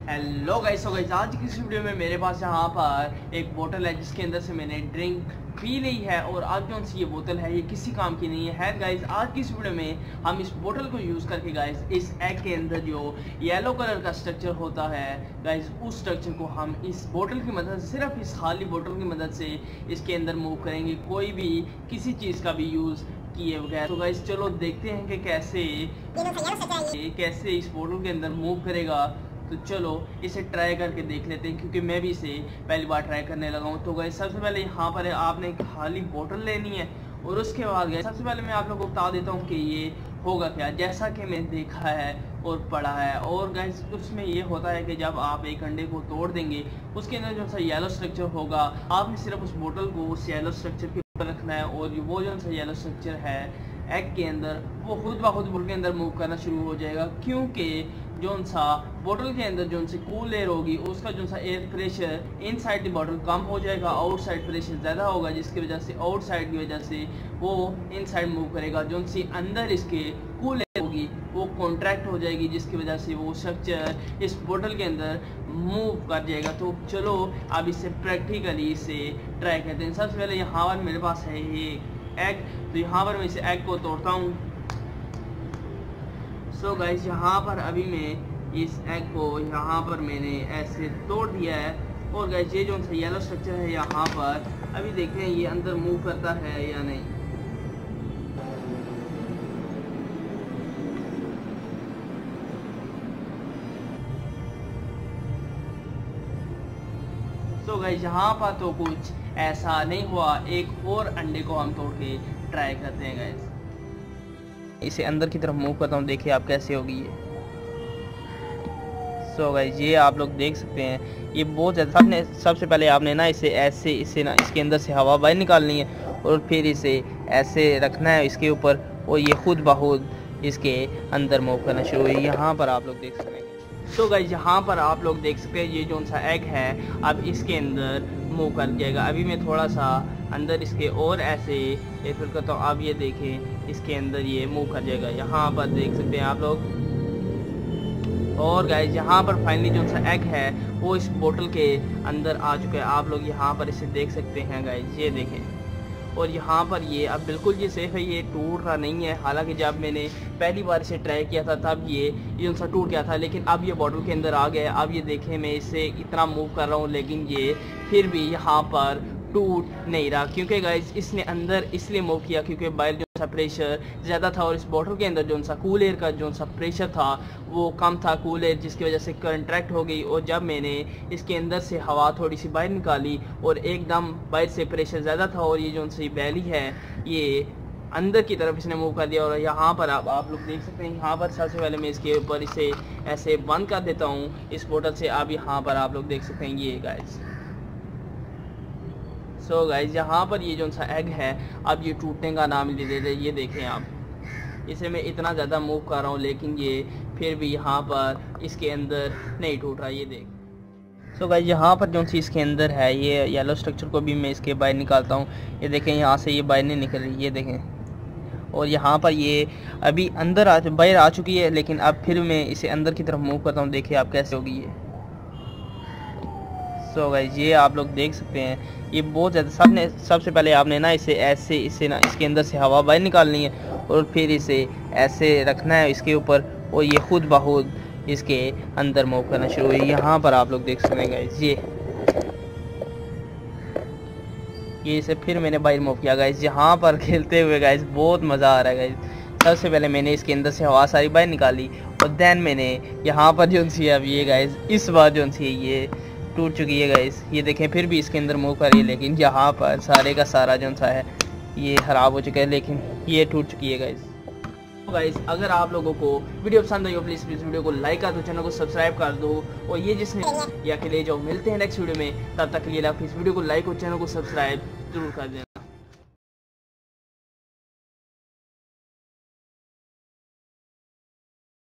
Hello guys, आज की इस वीडियो में मेरे पास यहाँ पर एक बोतल है जिसके अंदर से मैंने ड्रिंक पी ली है और आज कौन सी ये बोतल है, ये किसी काम की नहीं है गाइस। आज की इस वीडियो में हम इस बोतल को यूज़ करके गाइस इस एग के अंदर जो येलो कलर का स्ट्रक्चर होता है गाइस, उस स्ट्रक्चर को हम इस बोतल की मदद से, सिर्फ इस खाली बोतल की मदद से इसके अंदर मूव करेंगे, कोई भी किसी चीज़ का भी यूज़ किए बगैर। तो गाइस चलो देखते हैं कि कैसे इस बोतल के अंदर मूव करेगा। तो चलो इसे ट्राई करके देख लेते हैं, क्योंकि मैं भी इसे पहली बार ट्राई करने लगा हूँ। तो गाइस सबसे पहले यहाँ पर आपने एक खाली बोतल लेनी है और उसके बाद गाइस सबसे पहले मैं आप लोगों को बता देता हूँ कि ये होगा क्या। जैसा कि मैंने देखा है और पढ़ा है, और गाइस उसमें ये होता है कि जब आप एक अंडे को तोड़ देंगे उसके अंदर जो सा येलो स्ट्रक्चर होगा, आपने सिर्फ उस बोतल को उस येलो स्ट्रक्चर के ऊपर रखना है और वो जो सा येलो स्ट्रक्चर है एग के अंदर, वो खुद ब खुद बोतल के अंदर मूव करना शुरू हो जाएगा। क्योंकि जोन सा बोतल के अंदर जोन से कूल एयर होगी, उसका जो सा एयर प्रेशर इनसाइड द बोतल कम हो जाएगा, आउटसाइड प्रेशर ज़्यादा होगा, जिसकी वजह से आउटसाइड की वजह से वो इनसाइड मूव करेगा। जोन सी अंदर इसके कूल एयर होगी वो कॉन्ट्रैक्ट हो जाएगी, जिसकी वजह से वो स्ट्रक्चर इस बोतल के अंदर मूव कर जाएगा। तो चलो अब इसे प्रैक्टिकली इसे ट्राई करते हैं। सबसे पहले यहाँ पर मेरे पास है ये एग, तो यहाँ पर मैं इसे एग को तोड़ता हूँ। सो गाइस यहाँ पर अभी मैं इस एग को यहाँ पर मैंने ऐसे तोड़ दिया है, और गाइस ये जो येलो स्ट्रक्चर है यहाँ पर अभी देखते हैं ये अंदर मूव करता है या नहीं। सो गाइस यहाँ पर तो कुछ ऐसा नहीं हुआ। एक और अंडे को हम तोड़ के ट्राई करते हैं गाइस। इसे अंदर की तरफ मूव करता हूँ, देखिए आप कैसे होगी ये। सो गाइस ये आप लोग देख सकते हैं ये बहुत ज़्यादा। सबसे पहले आपने ना इसे ऐसे इसके अंदर से हवा बाहर निकालनी है और फिर इसे ऐसे रखना है इसके ऊपर, और ये खुद ब खुद इसके अंदर मूव करना शुरू हुई। यहाँ पर आप लोग देख सकते हैं। तो गाइस यहाँ पर आप लोग देख सकते हैं ये जो सा एग है अब इसके अंदर मूव कर जाएगा। अभी मैं थोड़ा सा अंदर इसके और ऐसे फिर करता हूँ, अब ये देखें इसके अंदर ये मूव कर जाएगा। यहाँ पर देख सकते हैं आप लोग। और गाइस यहाँ पर फाइनली जो सा एग है वो इस बोतल के अंदर आ चुका है। आप लोग यहाँ पर इसे देख सकते हैं गाइस, ये देखें। और यहाँ पर ये अब बिल्कुल ये सेफ है, ये टूट रहा नहीं है। हालांकि जब मैंने पहली बार इसे ट्राई किया था तब ये जो सा टूट गया था, लेकिन अब ये बॉटल के अंदर आ गया है। अब ये देखें मैं इसे इतना मूव कर रहा हूँ लेकिन ये फिर भी यहाँ पर टूट नहीं रहा, क्योंकि गाइस इसने अंदर इसलिए मूव किया क्योंकि बाहर जो सा प्रेशर ज़्यादा था और इस बॉटल के अंदर जो सा कूल एयर का जो सा प्रेशर था वो कम था, कूल एयर, जिसकी वजह से कंट्रैक्ट हो गई। और जब मैंने इसके अंदर से हवा थोड़ी सी बाहर निकाली और एकदम बाहर से प्रेशर ज़्यादा था और ये जो सी बैली है ये अंदर की तरफ इसने मूव कर दिया। और यहाँ पर आप लोग देख सकते हैं। यहाँ पर सबसे पहले मैं इसके ऊपर इसे ऐसे बंद कर देता हूँ इस बोतल से। अब यहाँ पर आप लोग देख सकते हैं ये गाइस। सो गाइस यहाँ पर ये जो सा एग है अब ये टूटने का नाम ले ले रहे। ये देखें आप, इसे मैं इतना ज़्यादा मूव कर रहा हूँ लेकिन ये फिर भी यहाँ पर इसके अंदर नहीं टूट रहा, ये देख। सो गाइस यहाँ पर जो सी इसके अंदर है ये येलो स्ट्रक्चर को भी मैं इसके बाहर निकालता हूँ। ये देखें यहाँ से ये बाहर नहीं निकल रही, ये देखें। और यहाँ पर ये अभी अंदर बाहर आ चुकी है, लेकिन अब फिर मैं इसे अंदर की तरफ मूव करता हूँ, देखिए आप कैसे होगी ये। सो गाइस ये आप लोग देख सकते हैं ये बहुत ज़्यादा। सबसे पहले आपने ना इसे ऐसे इसके अंदर से हवा बाहर निकालनी है और फिर इसे ऐसे रखना है इसके ऊपर, और ये खुद ब खुद इसके अंदर मूव करना शुरू हुई। यहाँ पर आप लोग देख सकते हैं गाइस ये इसे फिर मैंने बाहर मूव किया गाइस। यहाँ पर खेलते हुए गाइस बहुत मज़ा आ रहा है गाइस। सबसे पहले मैंने इसके अंदर से हवा सारी बाहर निकाली और देन मैंने यहाँ पर जो सी अब ये गाइस इस बार जो सी ये टूट चुकी है गाइस। ये देखें फिर भी इसके अंदर मूव कर रही है, लेकिन यहाँ पर सारे का सारा जो सा है ये ख़राब हो चुका है, लेकिन ये टूट चुकी है गाइस। तो गाइस अगर आप लोगों को वीडियो पसंद आई हो प्लीज़ वीडियो को लाइक कर दो, चैनल को सब्सक्राइब कर दो, और ये जिसने या के ले जाओ। मिलते हैं नेक्स्ट वीडियो में, तब तक के लिए इस वीडियो को लाइक और चैनल को सब्सक्राइब जरूर कर दें।